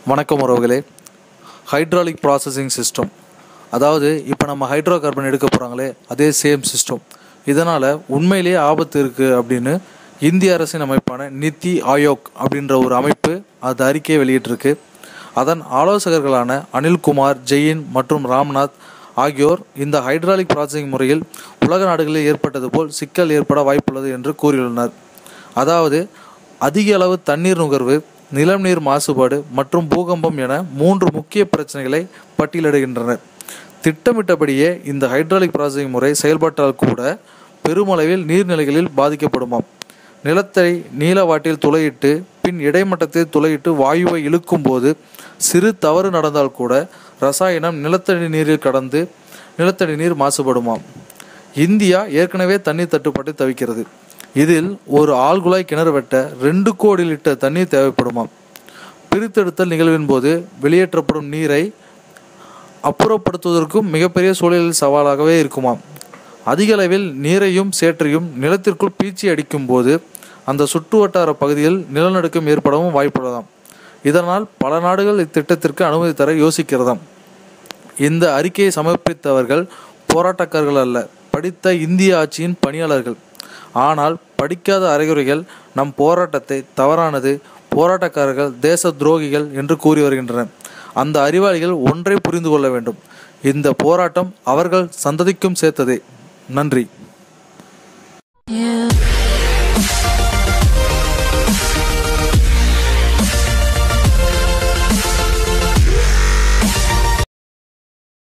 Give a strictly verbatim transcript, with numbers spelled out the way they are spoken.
வணக்கம் உறவுகளே. Hydraulic processing system, அதாவது இப்போ நம்ம ஹைட்ரோ கார்பன் எடுக்க போகிறாங்களே அதே சேம் சிஸ்டம். இதனால் உண்மையிலேயே ஆபத்து இருக்குது அப்படின்னு இந்திய அரசின் அமைப்பான நித்தி ஆயோக் அப்படின்ற ஒரு அமைப்பு அது அறிக்கையை வெளியிட்டிருக்கு. அதன் ஆலோசகர்களான அனில்குமார், ஜெயின் மற்றும் ராம்நாத் ஆகியோர் இந்த ஹைட்ராலிக் ப்ராசஸிங் முறையில் உலக நாடுகளில் ஏற்பட்டது போல் சிக்கல் ஏற்பட வாய்ப்புள்ளது என்று கூறியுள்ளனர். அதாவது அதிக அளவு தண்ணீர் நுகர்வு, நிலம் நீர் மாசுபாடு மற்றும் பூகம்பம் என மூன்று முக்கிய பிரச்சனைகளை பட்டியலிடுகின்றனர். திட்டமிட்டபடியே இந்த ஹைட்ராலிக் ப்ராசஸிங் முறை செயல்பட்டால் கூட பெருமளவில் நீர்நிலைகளில் பாதிக்கப்படுமாம். நிலத்தை நீளவாட்டில் துளையிட்டு பின் இடைமட்டத்தில் துளையிட்டு வாயுவை இழுக்கும் போது சிறு தவறு நடந்தால் கூட ரசாயனம் நிலத்தடி நீரில் கடந்து நிலத்தடி நீர் மாசுபடுமாம். இந்தியா ஏற்கனவே தண்ணீர் தட்டுப்பாட்டை தவிக்கிறது. இதில் ஒரு ஆழ்குழாய் கிணறு வெட்ட ரெண்டு கோடி லிட்டர் தண்ணீர் தேவைப்படுமாம். பிரித்தெடுத்தல் நிகழ்வின் போது வெளியேற்றப்படும் நீரை அப்புறப்படுத்துவதற்கும் மிகப்பெரிய சூழலில் சவாலாகவே இருக்குமாம். அதிக அளவில் நீரையும் சேற்றையும் நிலத்திற்குள் பீச்சி அடிக்கும் போது அந்த சுற்றுவட்டார பகுதியில் நிலநடுக்கம் ஏற்படவும் வாய்ப்புள்ளதாம். இதனால் பல நாடுகள் இத்திட்டத்திற்கு அனுமதி தர யோசிக்கிறதாம். இந்த அறிக்கையை சமர்ப்பித்தவர்கள் போராட்டக்காரர்கள் அல்ல, படித்த இந்திய ஆட்சியின் பணியாளர்கள். ஆனால் படிக்காத அறிகுறிகள் நம் போராட்டத்தை தவறானது, போராட்டக்காரர்கள் தேச துரோகிகள் என்று கூறி வருகின்றனர். அந்த அறிவாளிகள் ஒன்றை புரிந்து கொள்ள வேண்டும், இந்த போராட்டம் அவர்கள் சந்ததிக்கும் சேர்த்ததே. நன்றி.